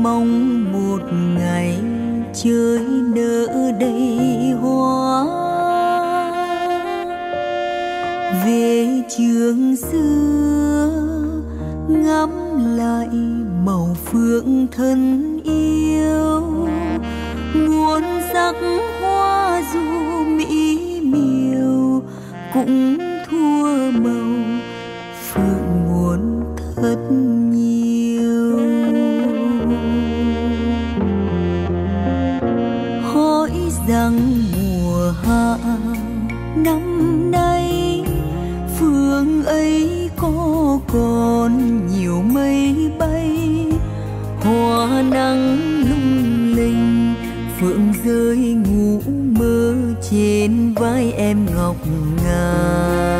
mong một ngày trời nở đầy hoa. Về trường xưa ngắm lại màu phượng thân yêu, muôn sắc hoa dù mỹ miều cũng thua màu phượng muôn thật nhiều. Hỏi rằng mùa hạ năm nay phương ấy có còn nhiều mây bay, hoa nắng lung linh, phượng rơi ngủ mơ trên vai em ngọc ngà.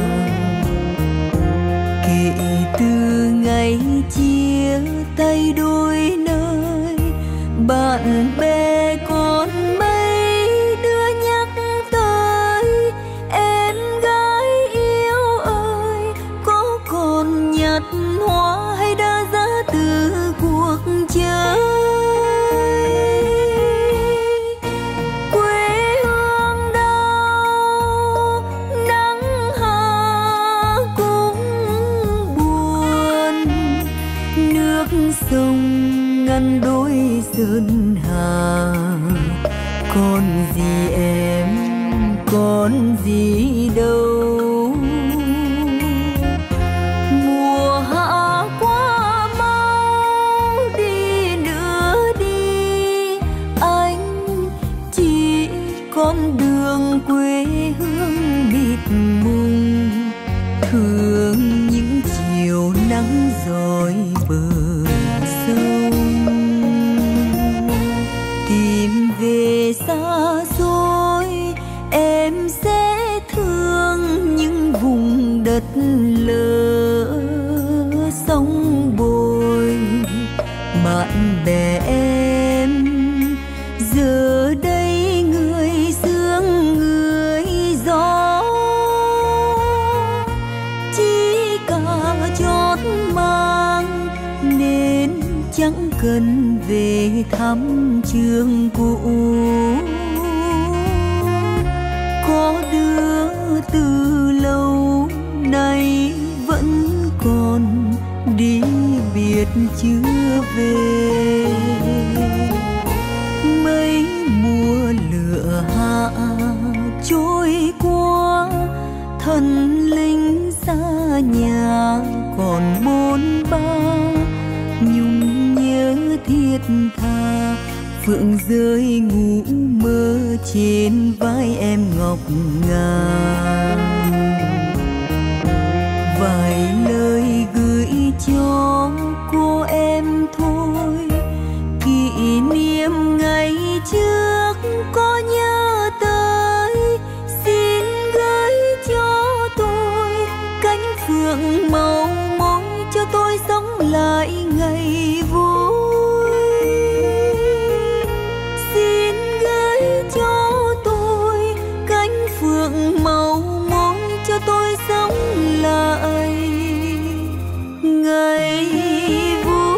Kể từ ngày chia tay đôi nơi, bạn bè con mấy đứa nhắc tới em gái yêu ơi, có còn nhặt hoa hay đã ra từ cuộc chơi. Quê hương đau nắng hạ cũng buồn, nước sông ngăn đôi sơn hà. Còn gì em, còn gì đâu, mùa hạ qua mau đi nữa đi anh, chỉ con đường quê hương mịt mùng, thương những chiều nắng dọi bờ sông. Tìm về xa xôi em sẽ thương những vùng đất lỡ sóng bồi. Bạn bè em giờ đây người sương người gió, chỉ cả chót mang nên chẳng cần về thăm trường cũ. Có đứa từ lâu nay vẫn còn đi biệt chưa về. Mấy mùa lửa hạ trôi qua, thần linh xa nhà còn bôn ba, nhung nhớ thiết tha, phượng rơi ngủ mơ trên vai em ngọc ngà. Vài lời gửi cho cô em thôi, kỷ niệm ngày trước có nhớ tới, xin gửi cho tôi cánh phượng màu môi cho tôi sống lại ngày vui. Xin gửi cho tôi cánh phượng màu môi cho tôi sống lại ngày vui.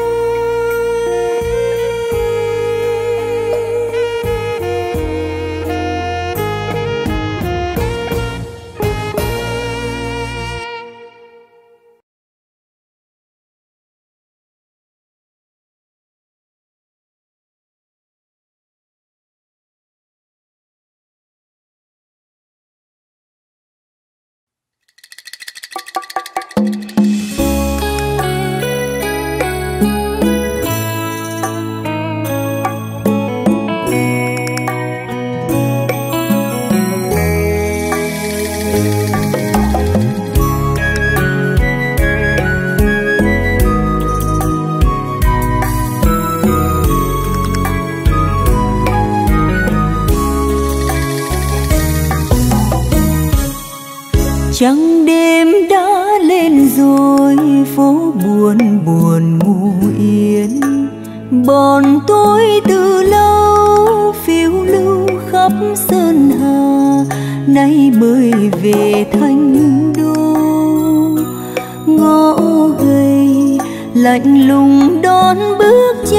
Trăng đêm đã lên rồi, phố buồn buồn ngủ yên. Bọn tôi từ lâu phiêu lưu khắp sơn hà, nay mới về Thành Đô. Ngõ gầy lạnh lùng đón bước chân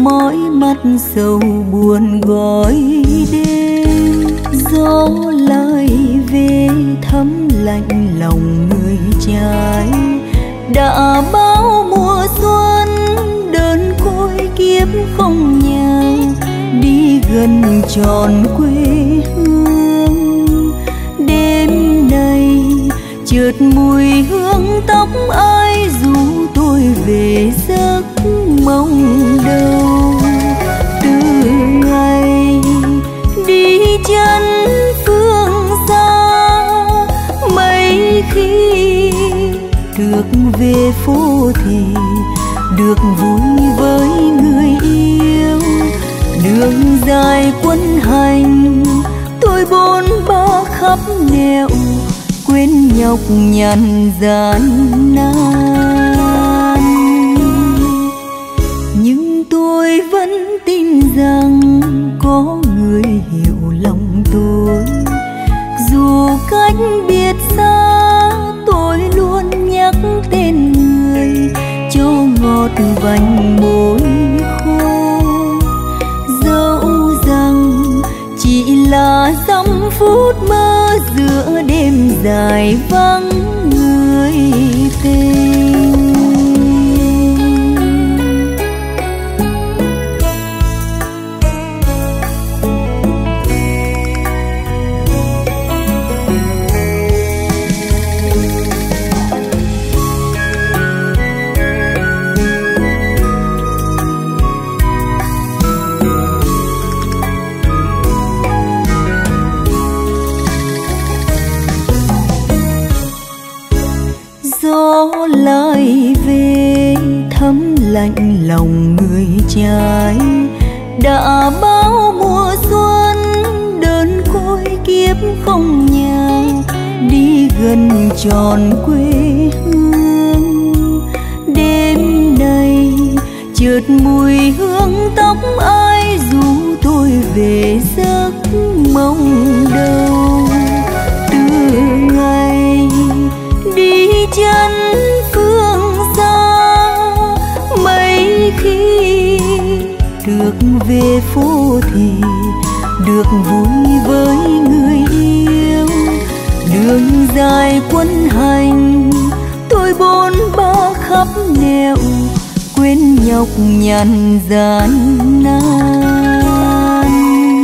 mỏi mắt sầu buồn gói đêm. Gió lại về thấm lạnh lòng người trai, đã bao mùa xuân đơn côi kiếp không nhà, đi gần tròn quê hương. Đêm nay chợt mùi hương tóc ai ru tôi về giấc mong đâu. Từ ngày đi chân phương xa, mấy khi được về phố thì được vui với người yêu. Đường dài quân hành tôi bôn ba khắp nẻo, quên nhọc nhằn gian nan. Nhưng tôi vẫn tin rằng có người hiểu lòng tôi, dù cách biệt xa tôi luôn nhắc tên người cho ngọt vành môi khô. Dẫu rằng chỉ là dăm phút mơ giữa đêm dài vắng người tình. Gió lại về thấm lạnh lòng người trai, đã bao mùa xuân đơn côi kiếp không nhà, đi gần tròn quê hương. Đêm nay chợt mùi hương tóc ai ru tôi về giấc mong đâu. Từ ngày đi chân phương xa, mấy khi được về phố thì được vui với người yêu. Đường dài quân hành tôi bôn ba khắp nẻo, quên nhọc nhằn gian nan.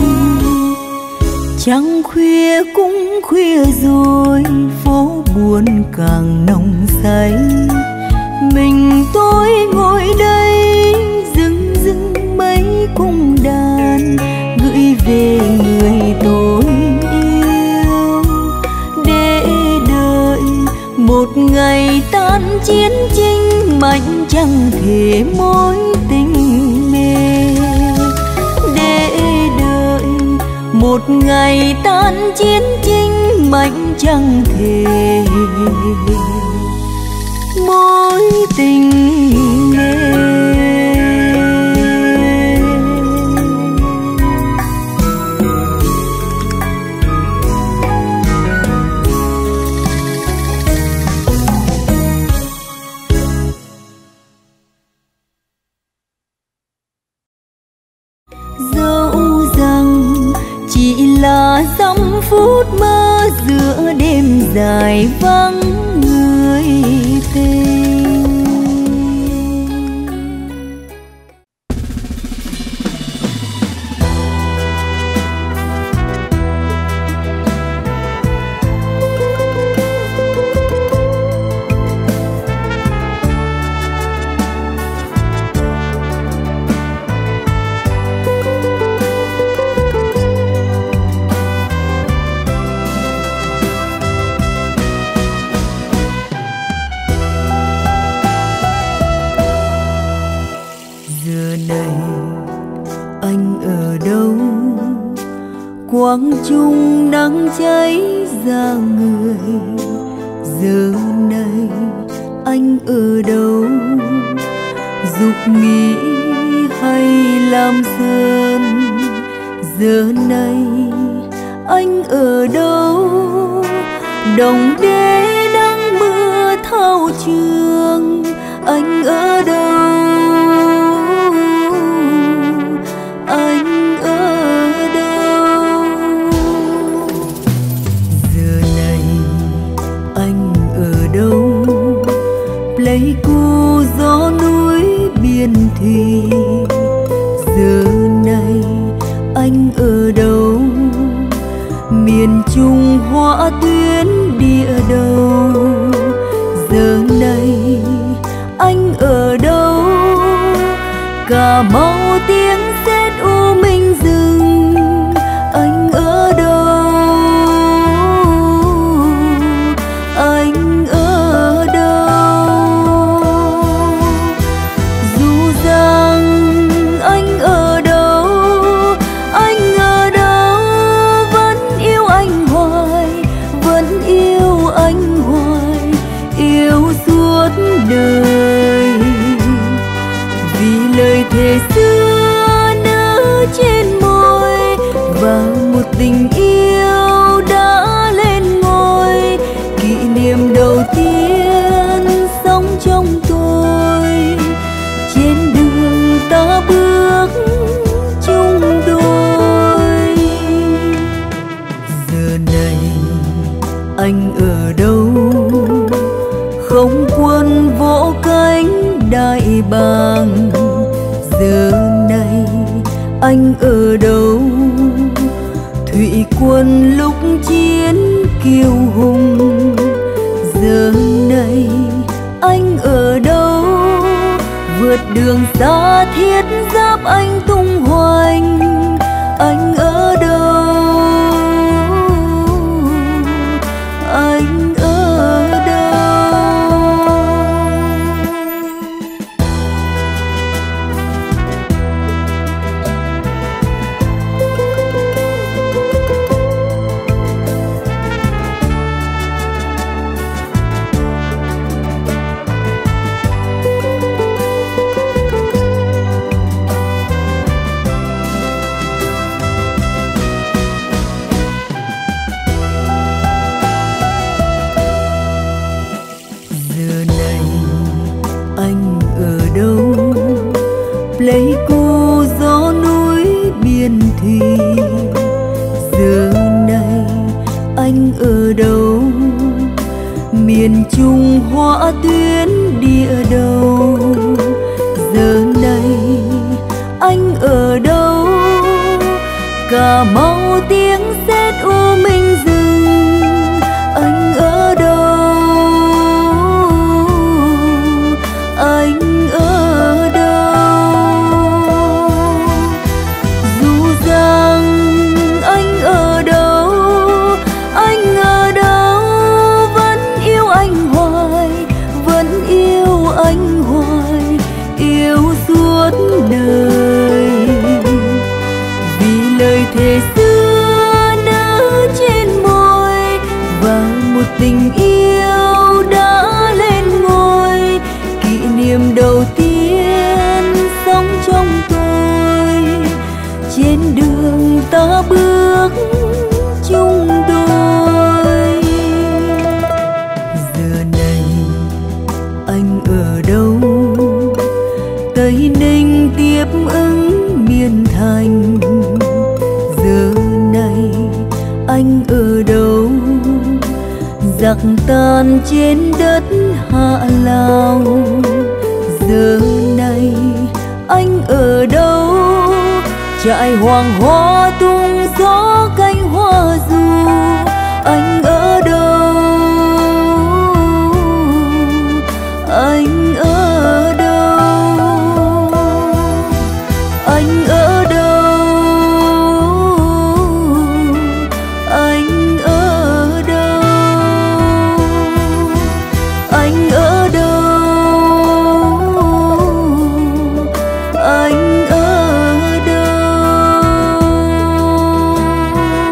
Trăng khuya cũng khuya rồi, phố buồn càng nồng say. Mình tôi ngồi đây dưng dưng mấy cung đàn, gửi về người tôi yêu. Để đợi một ngày tan chiến tranh, mạnh chẳng thể mối tình mê. Để đợi một ngày tan chiến tranh, mạnh chẳng thể mối tình mê. Dẫu rằng chỉ là dăm phút mơ giữa đêm dài vắng người tình. Quang trung nắng cháy ra người, giờ này anh ở đâu? Dục nghỉ hay làm dân? Giờ này anh ở đâu? Đồng đê đang mưa thao trường, anh ở đâu? Pleiku gió núi biển thủy. Giờ này anh ở đâu? Miền Trung họa tuyến địa đầu. Giờ này anh ở đâu? Cà Mau tiếng sét u minh rừng. Anh ở đâu? Anh ở đâu? Dù rằng anh ở đâu, anh ở đâu, vẫn yêu anh hoài, vẫn yêu anh hoài, yêu suốt đời. Vì lời thề xưa nở trên môi và một tình yêu đã lên ngôi. Kỷ niệm đầu tiên sống trong tôi, trên đường ta bước chung đôi. Giờ này anh ở đâu? Không quân vỗ cánh đại bàng. Giờ này anh ở đâu? Thủy quân lúc chiến kiêu hùng. Giờ này anh ở đâu? Vượt đường xa thiết giáp anh tung hoành. Anh ở đâu? Anh ở đâu? Pleiku gió núi biển thủy. Giờ này anh ở đâu? Miền Trung họa tuyến địa đầu. Giờ này anh ở đâu? Cà Mau tiếng sét u minh rừng. Anh ở đâu? Anh ở đâu? Dù rằng anh ở đâu, anh ở đâu, vẫn yêu anh hoài, vẫn yêu anh hoài, yêu suốt đời. Vì lời thề xưa nở trên môi và một tình yêu đã lên ngôi. Kỷ niệm đầu tiên sống trong tôi, trên đường ta bước chung đôi. Giờ này anh ở đâu? Tây Ninh tiếp ứng miền Thành. Giờ này anh ở đâu? Giặc tan trên đất Hạ Lào. Giờ này anh ở đâu? Trại hoàng hoa tung gió cánh hoa du. Anh ở đâu? Anh ở đâu? Anh ở đâu? Anh ở đâu? Anh ở đâu? Anh ở đâu?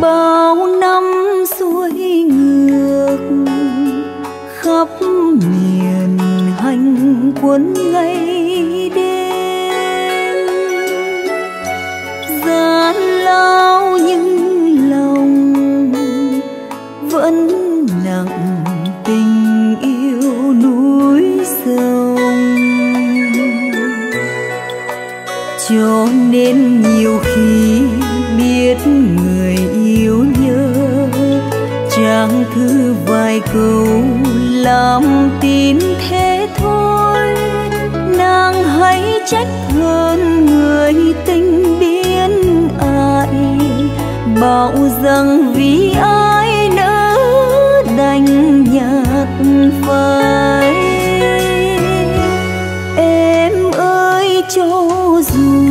bao năm xuôi ngược khắp miền hành quân ngày đêm, gian lao nhưng lòng vẫn nặng tình yêu núi sông. Cho nên nhiều khi biết người yêu nhớ, chẳng thư vài câu làm tin thế thôi. Nàng hãy trách hơn người tình biến ai, bảo rằng vì ai nỡ đành nhạt phai. Em ơi cho dù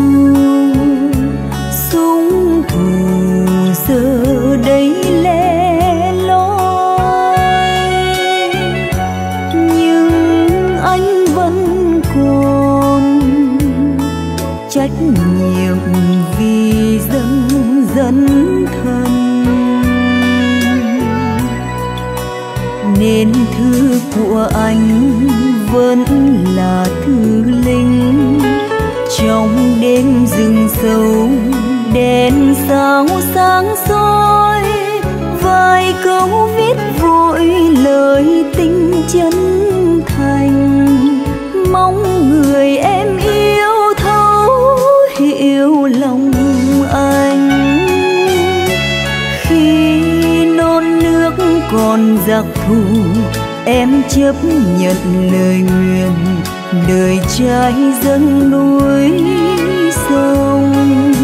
súng thù giờ đây lẻ loi, nhưng anh vẫn còn trách nhiệm vì dần dần thân. Nên thư của anh vẫn là thư linh, trong đêm rừng sâu đèn sao sáng soi. Vài câu viết vội lời tình chân thành, mong người em yêu thấu hiểu lòng anh. Khi non nước còn giặc thù, em chấp nhận lời nguyện đời trai dâng núi sông.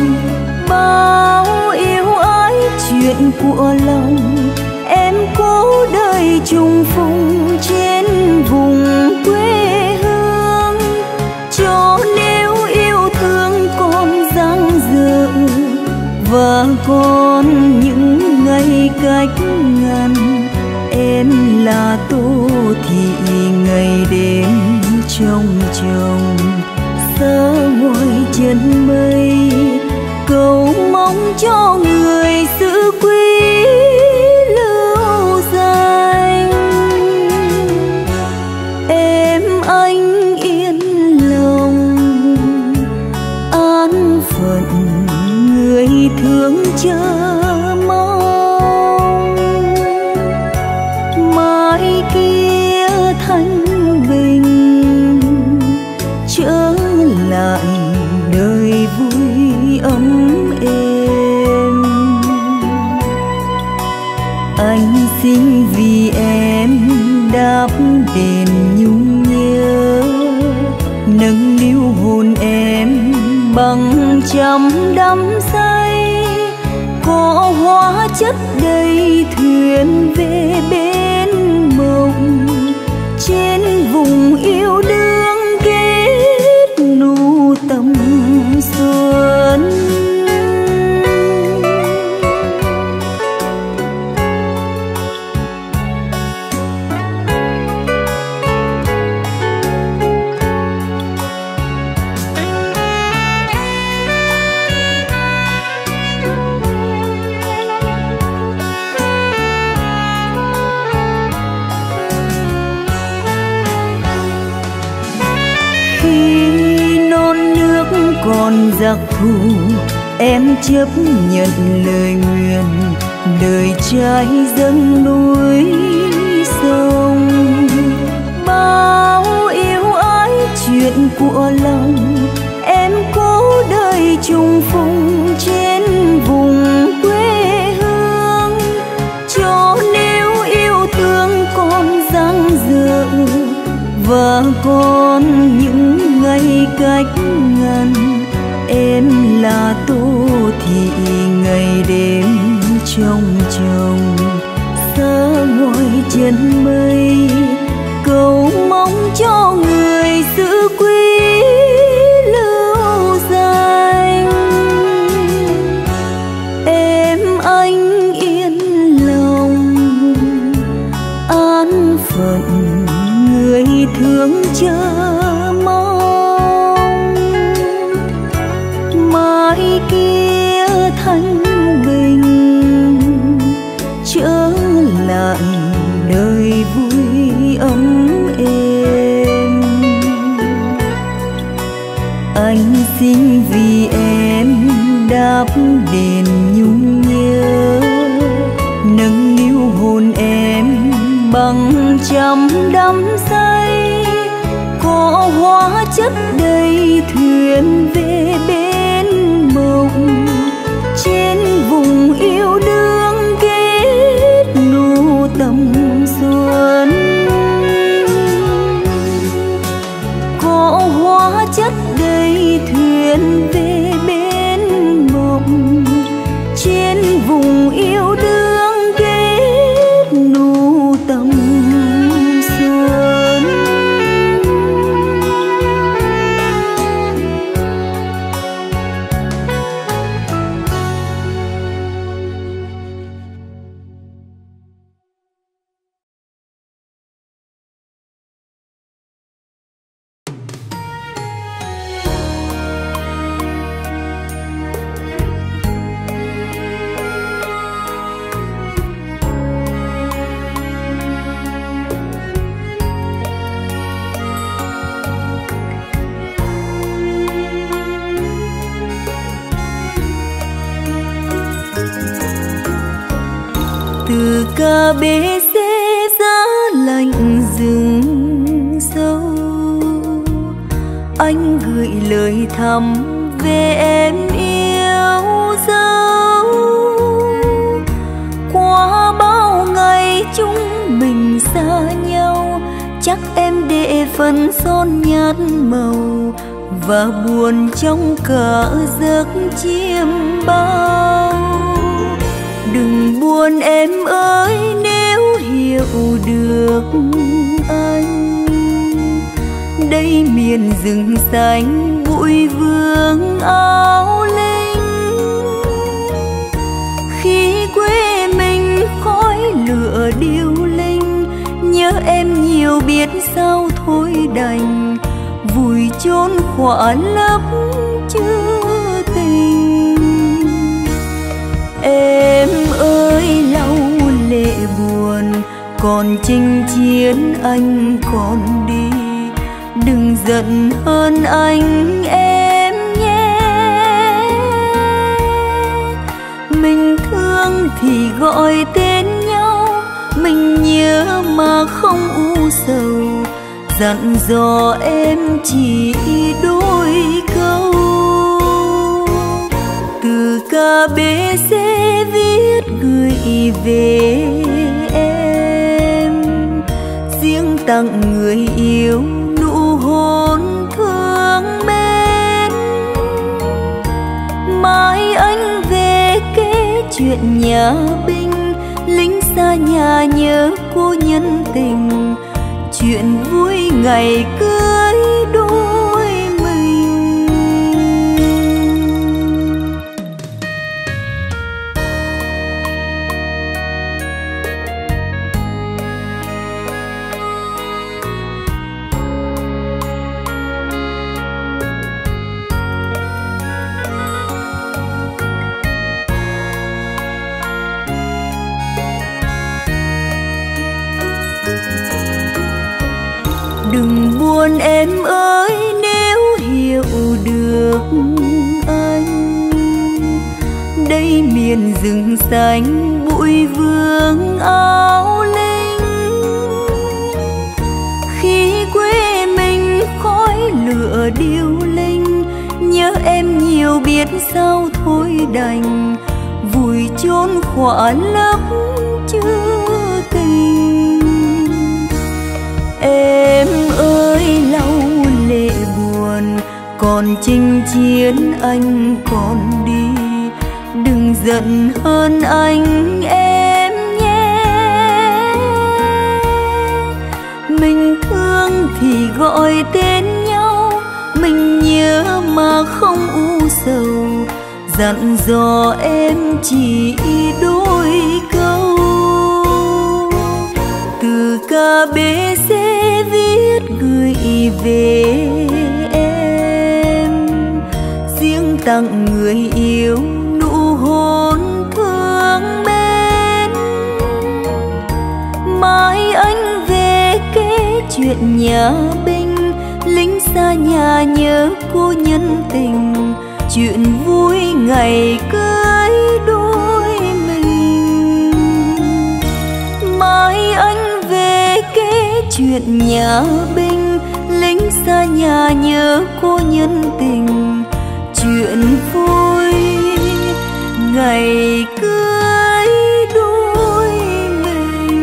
Bao yêu ái chuyện của lòng, em cố đời trùng phùng trên vùng quê hương. Cho nếu yêu thương còn dang dở và còn những ngày cách ngàn, em là Tô Thị ngày đêm trong chồng xa ngoài chân mây, cầu mong cho người giữ quý lưu danh. Em anh yên lòng an phận, người thương chờ mong mai kia thanh bình trở lại đời vui ấm êm. Anh xin vì em đáp đền nhung nhớ, nâng niu hồn em bằng trăm đắm say. Có hóa chất đầy thuyền về bên mộng, trên vùng yêu đương kết nụ tầm xuân. Còn giặc thù em chấp nhận lời nguyện đời trai dâng núi sông. Bao yêu ái chuyện của lòng, em cố đời trùng phùng trên vùng quê hương. Cho nếu yêu thương còn dang dở và còn những ngày cách ngàn, em là Tô Thị ngày đêm trong chồng xa ngoài chân mây, cầu mong cho người giữ quý lưu danh. Em anh yên lòng an phận, người thương chờ mong mai kia thanh bình nằm đắm say, có hóa chất đầy thuyền về bên mộng. Trên vùng yêu đương kết nụ tầm xuân, có hóa chất đầy thuyền về bên mộng. Trên vùng yêu đương kết nụ tầm xuân. Từ KBC giá lạnh rừng sâu, anh gửi lời thăm về em yêu dấu. Qua bao ngày chúng mình xa nhau, chắc em để phần son nhạt màu và buồn trong cả giấc chiêm bao. Đừng buồn em ơi nếu hiểu được anh, đây miền rừng xanh bụi vương áo linh. Khi quê mình khói lửa điêu linh, nhớ em nhiều biết sao thôi đành vùi chôn khỏa lấp chưa tình. Em ơi lau lệ buồn, còn chinh chiến anh còn đi. Đừng giận hơn anh em nhé. Mình thương thì gọi tên nhau, mình nhớ mà không u sầu. Dặn dò em chỉ đôi câu, từ KBC viết gửi về em. Riêng tặng người yêu nụ hôn thương mến. Mai anh về kể chuyện nhà binh, lính xa nhà nhớ cô nhân tình. Chuyện vui ngày cưới đôi mình. Đừng buồn em ơi nếu hiểu được anh, đây miền rừng xanh bụi vương áo linh. Khi quê mình khói lửa điêu linh, nhớ em nhiều biết sao thôi đành vùi chôn khỏa lấp chưa tình. Em ơi lau lệ buồn, còn chinh chiến anh còn đi. Đừng giận hơn anh em nhé. Mình thương thì gọi tên nhau, mình nhớ mà không u sầu. Dặn dò em chỉ đôi câu, từ KBC viết gửi về em. Riêng tặng người yêu nụ hôn thương mến. Mai anh về kể chuyện nhà binh, lính xa nhà nhớ cô nhân tình. Chuyện vui ngày cưới đôi mình. Mai anh về kể chuyện nhà binh, lính xa nhà nhớ cô nhân tình. Chuyện vui ngày cưới đôi mình.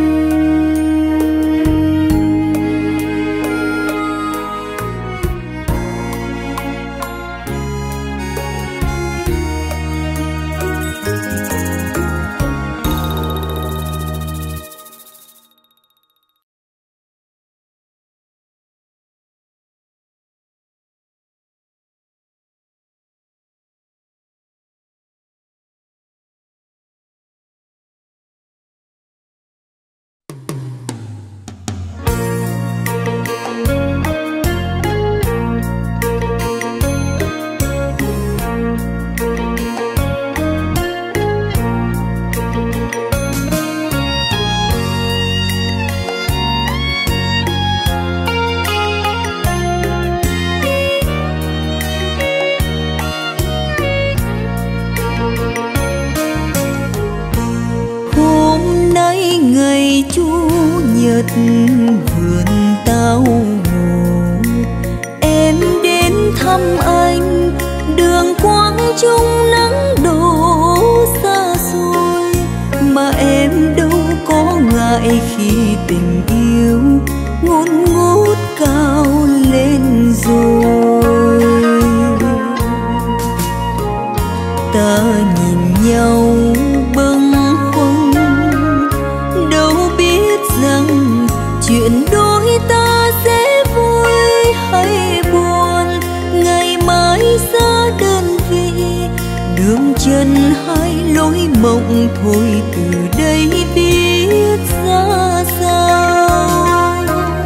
Ngày Chủ nhật vườn tao ngủ, em đến thăm anh, đường quang trung nắng đổ xa xôi, mà em đâu có ngại khi tình yêu ngôn ngút cao lên rồi. Ta nhìn nhau bâng khuâng, đâu biết rằng chuyện đôi ta sẽ vui hay buồn. Ngày mai xa đơn vị, đường chân hai lối mộng thôi, từ đây biết ra sao.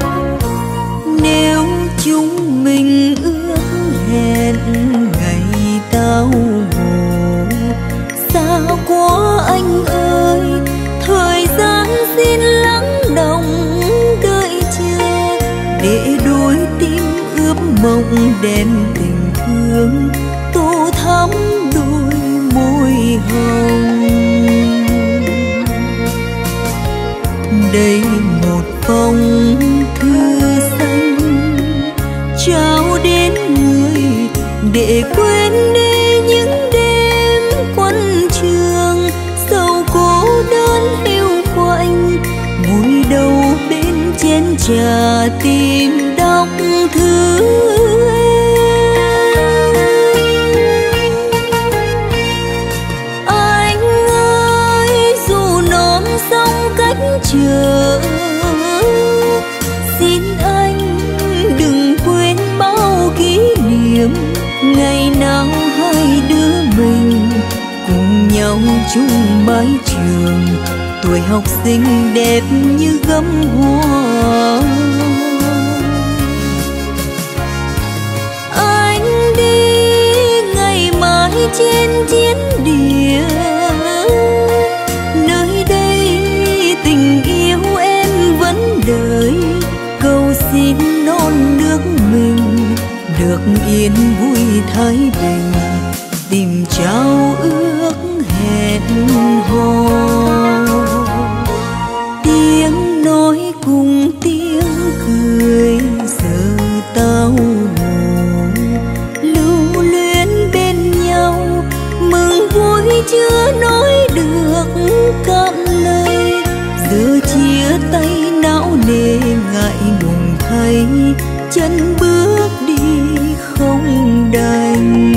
Nếu chúng mình ước hẹn ngày tao ngủ, xa quá anh ơi, thời gian xin lắng đọng đợi chờ, để đôi tim ướp mộng đem tình thương tô thắm đôi môi hồng. Đây một phong thư xanh trao đến người, để quên đi những đêm quân trường sầu cô đơn hiu quạnh, vùi đầu bên chén trà tìm đọc thư em. Anh ơi, dù non sông cách chờ, xin anh đừng quên bao kỷ niệm ngày nào hai đứa mình cùng nhau chung mái trường, tuổi học sinh đẹp như gấm hoa. Anh đi ngày mai trên chiến địa, nơi đây tình yêu em vẫn đợi, cầu xin non nước mình được yên vui thái bình, tìm trao ước hẹn hò. Tiếng nói cùng tiếng cười giờ tao ngủ, lưu luyến bên nhau, mừng vui chưa nói được cạn lời. Giờ chia tay não nề ngại ngùng thấy, chân bước đi không đành.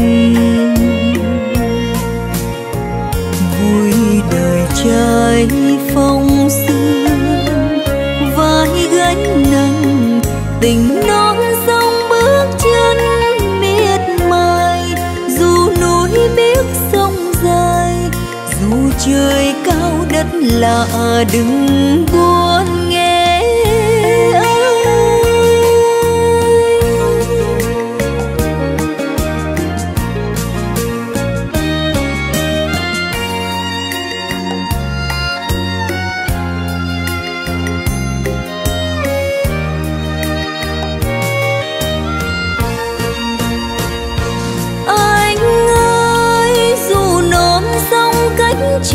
Vui đời trai phong sương, vai gánh nặng tình non sông bước chân miệt mài. Dù núi biếc sông dài, dù trời cao đất lạ, đừng buồn nghe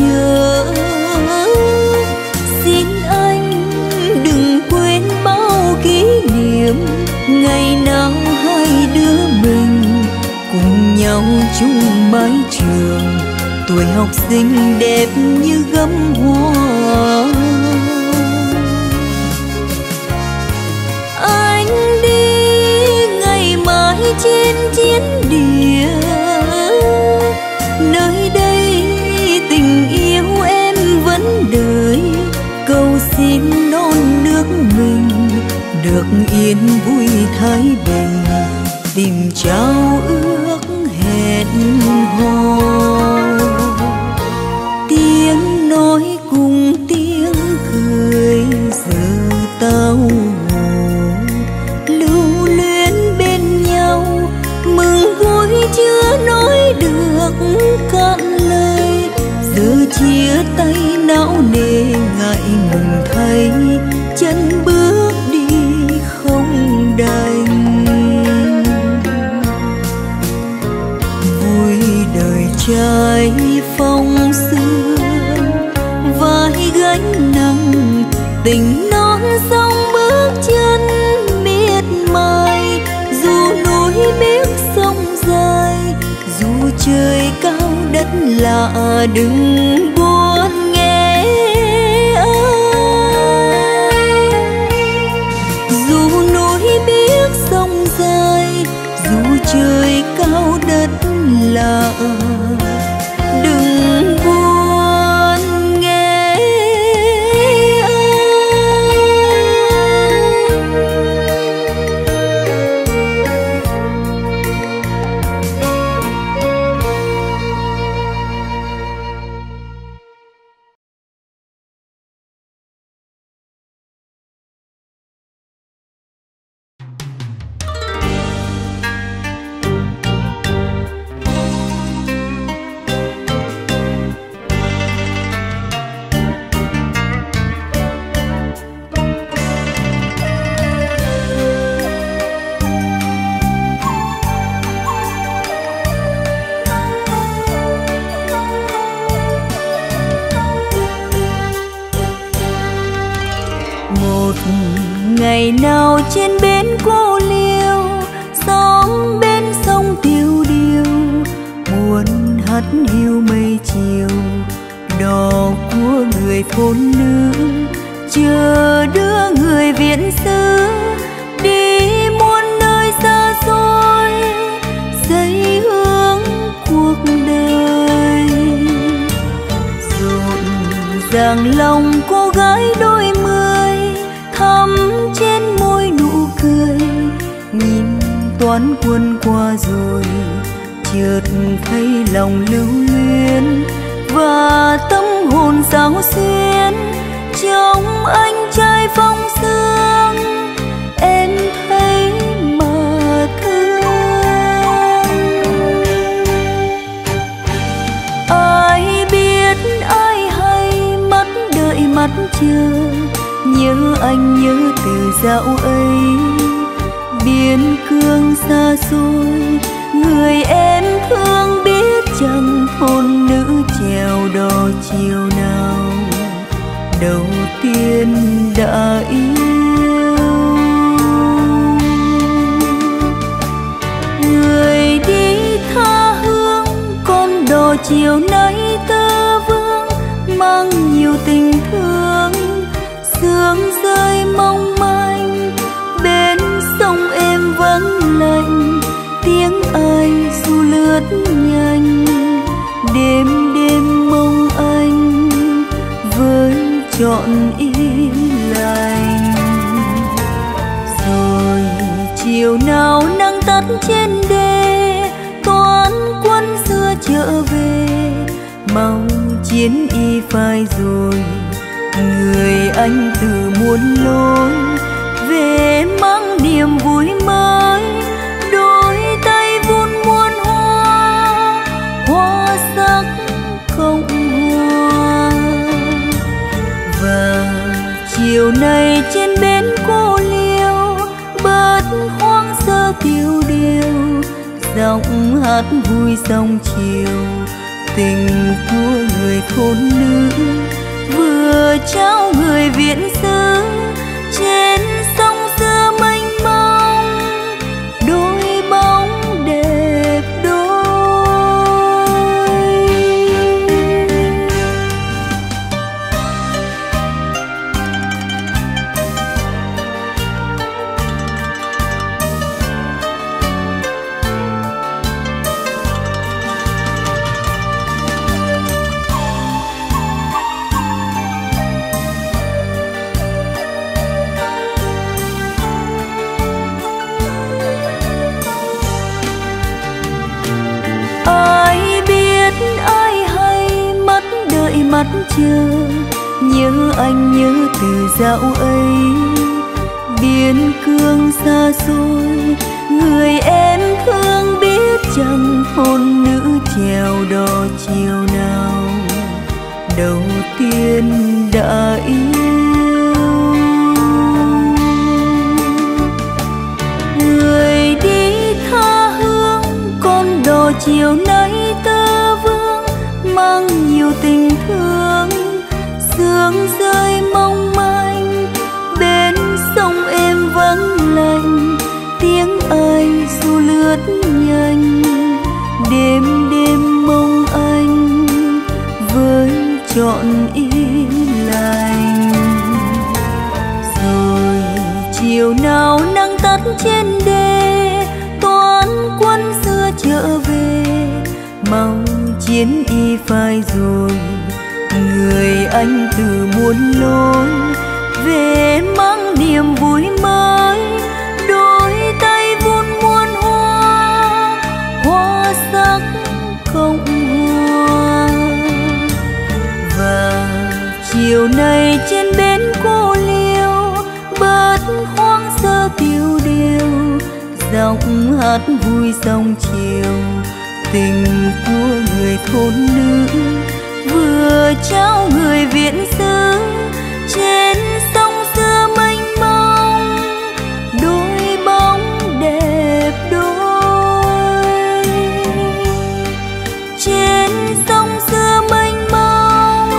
chờ. Xin anh đừng quên bao chung mái trường, tuổi học sinh đẹp như gấm hoa. Anh đi ngày mai trên chiến địa, nơi đây tình yêu em vẫn đợi, cầu xin non nước mình được yên vui thái bình, tìm trao ước hẹn hò. Tiếng nói cùng tiếng cười giờ tao ngủ, lưu luyến bên nhau mừng vui chưa nói được cạn lời. Giờ chia tay não nề ngại ngùng thấy chân bước đi không đành. Vui đời trai phong sương, vai gánh nặng tình non sông bước chân miệt mài. Dù núi biếc sông dài, dù trời cao đất lạ, đừng buồn nghe ai. Dù núi biếc sông dài, dù trời cao đất lạ, đừng buồn nghe ai. Ngày nào trên bến cô liêu, xóm bên sông tiêu điêu, buồn hắt hiu mây chiều, đò của người thôn nữ chờ đưa người viễn xứ đi muôn nơi xa xôi, xây hướng cuộc đời. Rộn ràng lòng cô gái đôi mươi, thắm trên môi nụ cười, nhìn toán quân qua rồi chợt thấy lòng lưu luyến, và tâm hồn xao xuyến trong anh trai phong sương. Em thấy mà thương, ai biết ai hay mắt đợi mắt chờ, nhớ anh nhớ từ dạo ấy biên cương xa xôi. Người em thương biết chẳng thôn nữ chèo đò chiều nào đầu tiên đã yêu. Người đi tha hương con đò chiều nay tơ vương, mang nhiều tình thương sương rơi mong manh. Bên sông êm vắng lạnh, tiếng ai du lướt nhanh, đêm đêm mong anh với trọn yên lành. Rồi chiều nào nắng tắt trên đê, toán quân xưa trở về, mau chiến y phai rồi, người anh từ muôn lối về mang niềm vui mới. Đôi tay vun muôn hoa, hoa sắc cộng hòa. Và chiều nay trên bến cô liêu, bớt hoang sơ tiêu điều, giọng hát vui dòng chiều, tình của người thôn nữ vừa trao người viễn xứ. Trên sông xưa mênh mông, đôi bóng đẹp đôi. chờ, nhớ anh nhớ từ dạo ấy. Biên cương xa xôi, người em thương biết chẳng thôn nữ chèo đò chiều nào đầu tiên đã yêu. Người đi tha hương, con đò chiều nay tơ vương, mang nhiều tình thương. Sương rơi mong manh, bên sông êm vắng lành, tiếng ai du lướt nhanh. Đêm đêm mong anh với trọn yên lành. Rồi chiều nào nắng tắt trên đê, toán quân xưa trở về. Mau chiến y phai rồi, người anh từ muôn lối về mang niềm vui mới. Đôi tay vun muôn hoa, hoa sắc cộng hòa. Và chiều nay trên bến cô liêu, bớt hoang sơ tiêu điều, giọng hát vui dòng chiều. Tình của người thôn nữ vừa trao người viễn xứ, trên sông xưa mênh mông đôi bóng đẹp đôi. Trên sông xưa mênh mông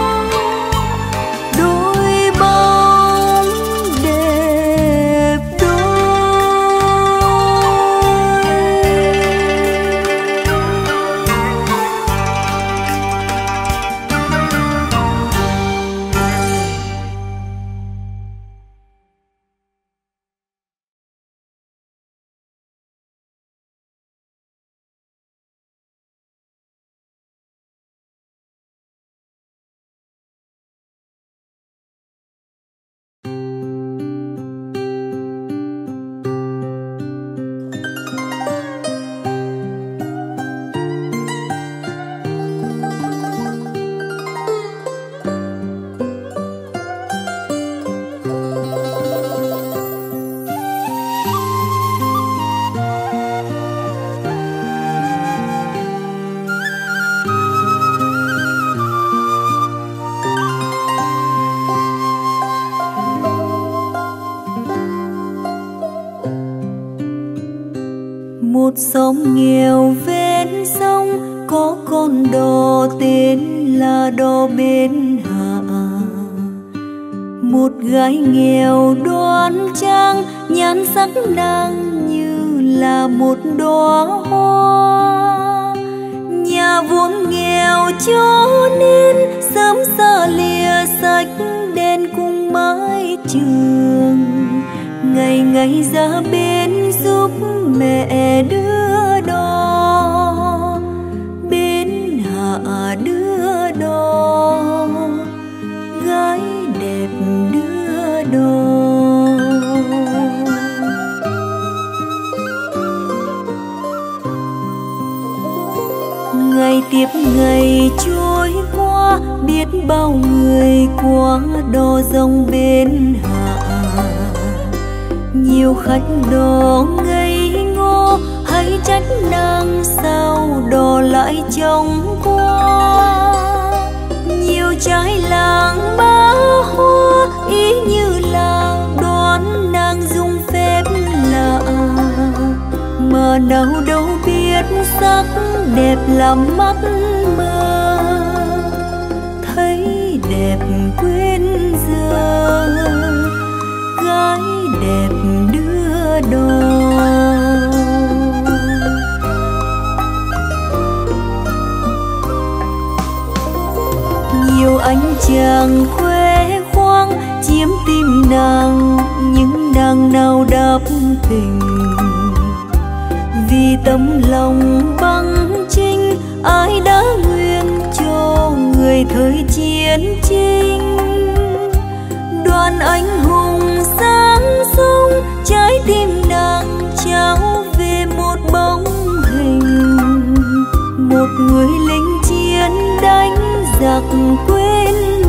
đôi bóng đẹp đôi. Một xóm nghèo ven sông, có con đò tên là đò Bến Hạ. Một gái nghèo đoan trang, nhan sắc nàng như là một đóa hoa. Nhà vốn nghèo cho nên sớm xa lìa sách đèn cùng mái trường. Ngày ngày ra bên giúp mẹ đưa đò, Bến Hạ đưa đò, gái đẹp đưa đò. Ngày tiếp ngày trôi qua, biết bao người qua đò dòng Bến Hạ. Nhiều khách đò ngây ngô, hay trách nàng sao đò lại trông qua. Nhiều trai làng ba hoa, ý như là đoán nàng dùng phép lạ. Mà nào đâu biết sắc đẹp làm mắt mơ, thấy đẹp quên giờ, gái đẹp đưa đò. Nhiều anh chàng khoe khoang chiếm tim nàng, nhưng nàng nào đáp tình. Vì tấm lòng băng chinh, ai đã nguyện cho người thời chiến chinh. Đoàn anh hùng sáng sông, trái tim nàng trao về một bóng hình. Một người lính chiến đánh giặc quên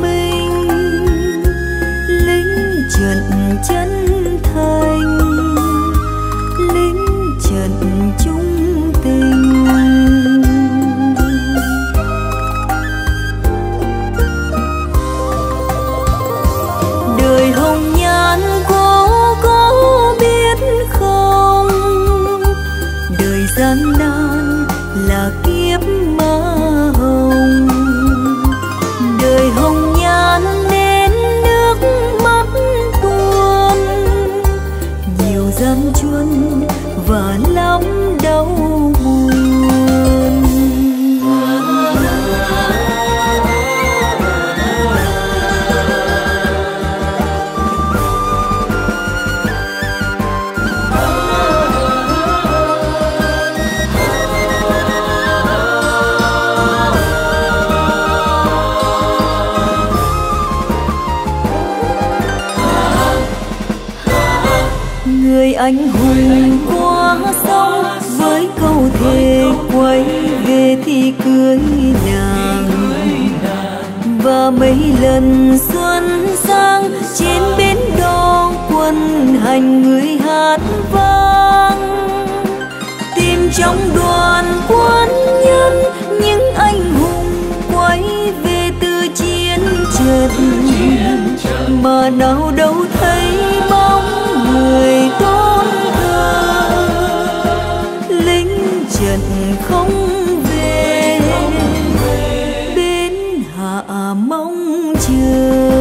người anh hùng qua sông với câu thề quay về thì cưới nàng. Và mấy lần xuân sang trên bến đò quân hành người hát vang, tìm trong đoàn quân nhân những anh hùng quay về từ chiến trận, mà nào đâu thấy bóng người tôn thờ. Lính trận không về, bến hạ mong chờ.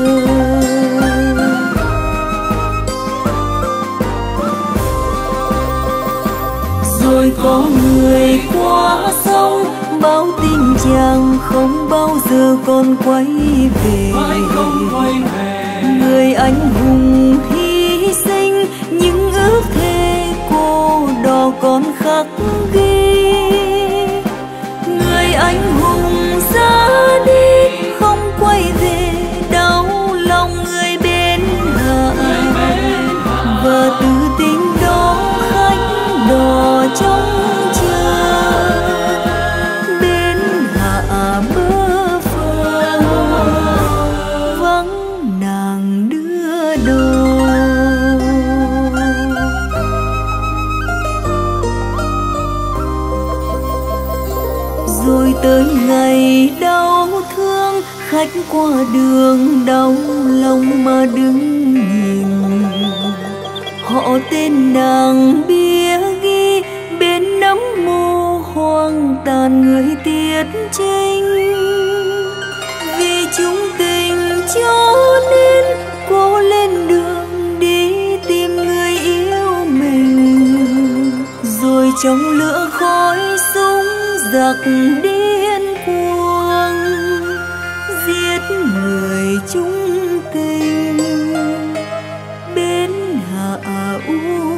Rồi có người qua sông báo tin chàng không bao giờ còn quay về. Người anh hùng hy sinh những ước thề cô đò còn khắc ghi. Người anh hùng ra đi không quay về, đau lòng người bên hạ. Và từ tình đó khách đò trông chờ bên hạ bơ phờ, vắng nàng đưa đò. Rồi tới ngày đau thương, khách qua đường đau lòng mà đứng nhìn. Họ tên nàng bia ghi bên nấm mồ hoang tàn người tiết trinh. Vì chung tình cho nên cô lên đường đi tìm người yêu mình. Rồi trong lửa khói súng giặc điên cuồng giết người chung tình bên hạ u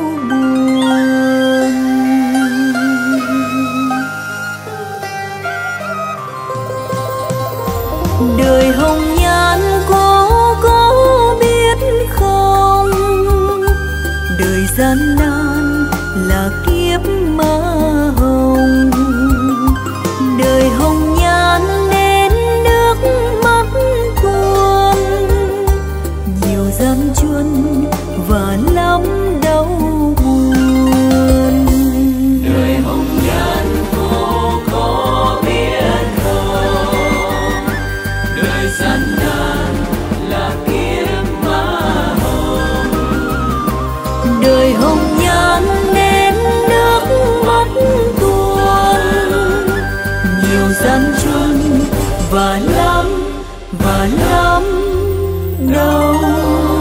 buồn. Đời hồng nhan cô có biết không, đời gian nan là kiếp ma hồng. Đời hồng nhan nên nước mắt tuôn, nhiều gian truân và lắm đau buồn. Đời hồng nhan cô có biết không, đời gian nan là kiếp ma hồng. Đời hồng nhan nên nước mắt tuôn, nhiều gian truân và lắm đau buồn.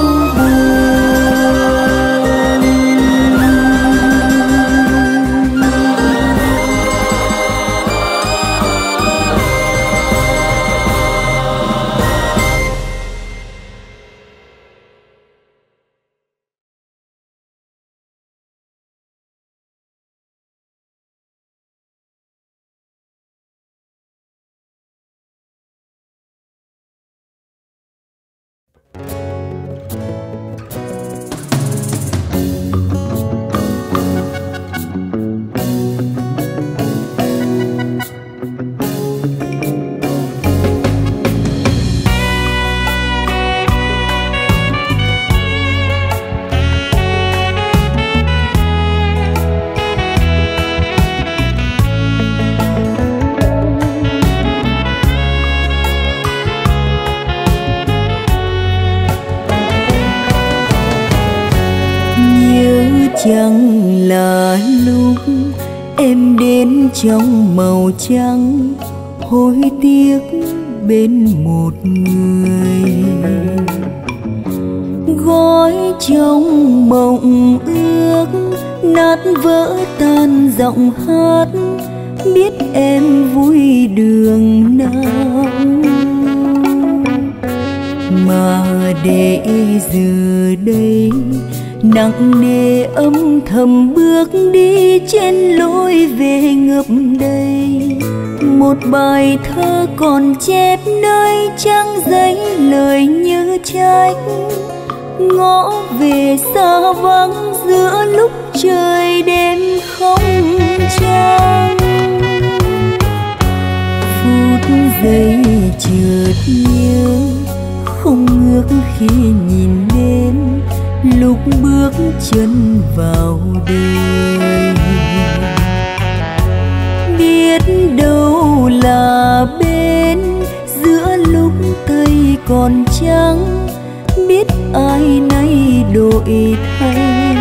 Chẳng là lúc em đến trong màu trắng, hối tiếc bên một người. Gói trong mộng ước nát vỡ tan giọng hát, biết em vui đường nào. Mà để giờ đây nặng nề âm thầm bước đi trên lối về ngập đầy. Một bài thơ còn chép nơi trang giấy lời như trách, ngõ về xa vắng giữa lúc trời đêm không trăng. Phút giây chợt nhớ không ngước khi nhìn lên lúc bước chân vào đời. Biết đâu là bên giữa lúc tây còn trắng, biết ai nay đổi thay.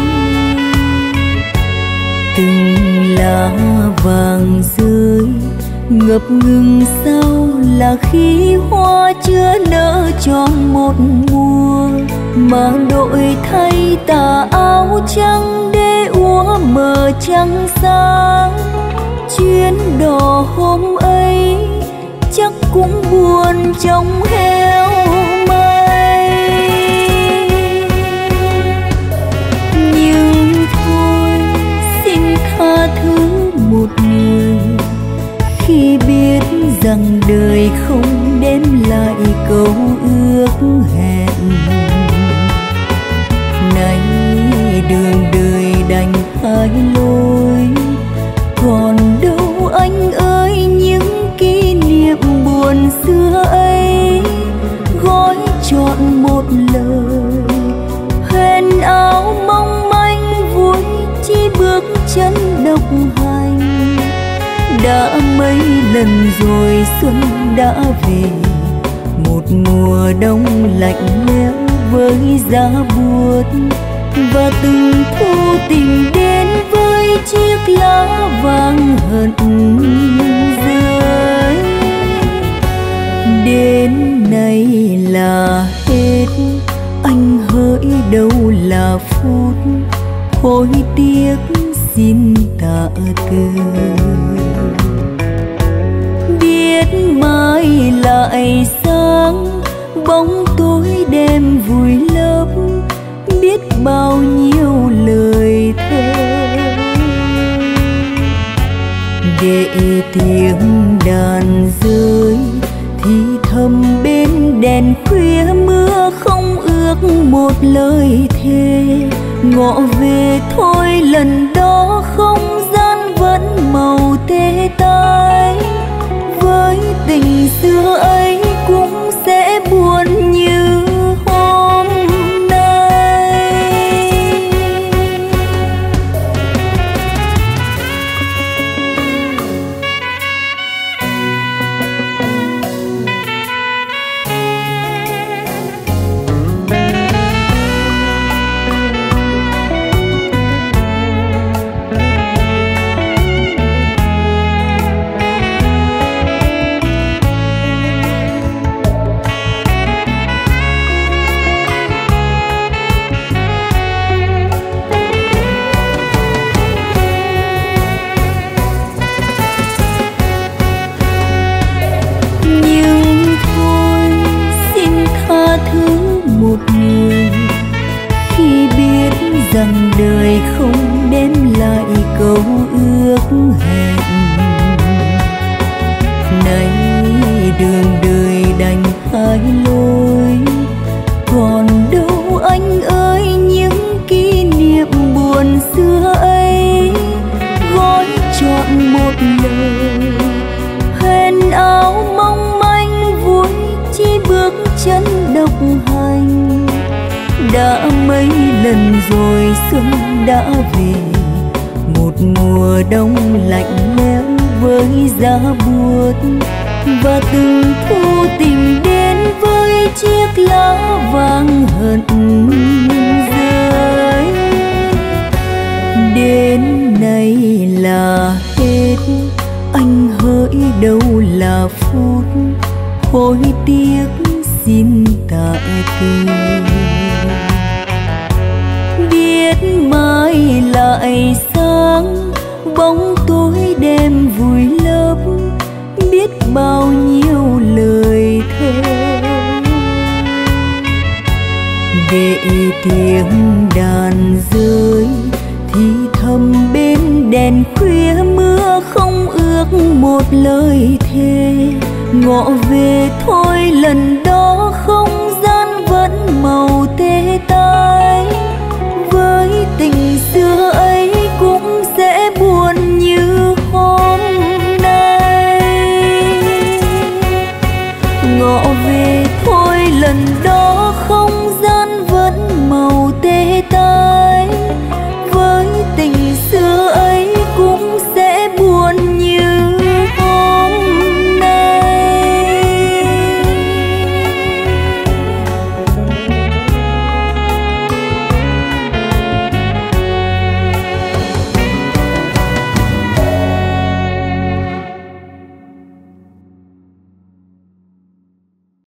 Từng lá vàng rơi ngập ngừng sau là khi hoa chưa nở tròn một mùa, mà đổi thay tà áo trắng để úa mờ trăng sáng. Chuyến đò hôm ấy chắc cũng buồn trong heo mây. Nhưng thôi xin tha thứ một người khi biết rằng đời không đem lại câu ước hẹn. Nay đường đời đành hai lối, còn đâu anh ơi những kỷ niệm buồn xưa ấy. Gói trọn một lời huyền áo mong manh, vui chi bước chân độc hành. Đã mấy lần rồi xuân đã về, một mùa đông lạnh lẽo với giá buốt, và từng thu tình đến với chiếc lá vàng hận rơi. Đến nay là hết, anh hỡi đâu là phút hối tiếc xin tạ từ. Biết mai lại sáng, bóng tối đêm vùi lấp, biết bao nhiêu lời thơ. Để tiếng đàn rơi thì thầm bên đèn khuya mưa không ước một lời thề. Ngọ về thôi lần đó không gian vẫn màu tê tái, với tình xưa ấy cũng sẽ buồn như hôm nay. Rằng đời không đem lại câu ước hẹn. Nay đường đời đành hai lối, còn đâu anh ơi những kỷ niệm buồn xưa ấy. Gói trọn một lời huyền áo mong manh, vui chi bước chân độc hành. Đã mấy lần rồi xuân đã về, một mùa đông lạnh lẽo với giá buốt, và từng thu tình đến với chiếc lá vàng hận rơi. Đến nay là hết, anh hỡi đâu là phút hối tiếc xin tạ từ. Biết mai lại sáng, bóng tối đêm vùi lấp, biết bao nhiêu lời thơ. Để tiếng đàn rơi thì thầm bên đèn khuya mưa không ước một lời thề. Ngọ về thôi lần đó không